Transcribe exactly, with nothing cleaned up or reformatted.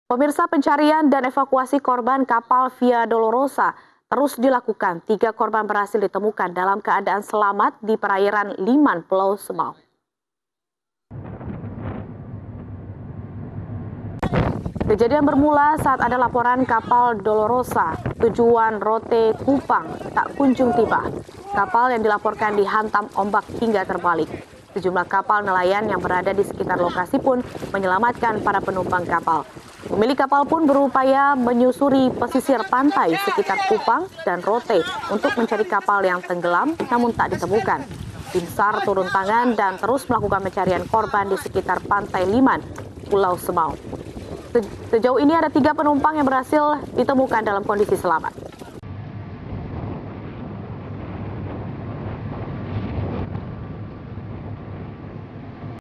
Pemirsa, pencarian dan evakuasi korban kapal Via Dolorosa terus dilakukan. Tiga korban berhasil ditemukan dalam keadaan selamat di perairan Liman, Pulau Semau. Kejadian bermula saat ada laporan kapal Dolorosa tujuan Rote Kupang tak kunjung tiba. Kapal yang dilaporkan dihantam ombak hingga terbalik. Sejumlah kapal nelayan yang berada di sekitar lokasi pun menyelamatkan para penumpang kapal. Pemilik kapal pun berupaya menyusuri pesisir pantai sekitar Kupang dan Rote untuk mencari kapal yang tenggelam namun tak ditemukan. Tim SAR turun tangan dan terus melakukan pencarian korban di sekitar pantai Liman, Pulau Semau. Sejauh ini ada tiga penumpang yang berhasil ditemukan dalam kondisi selamat.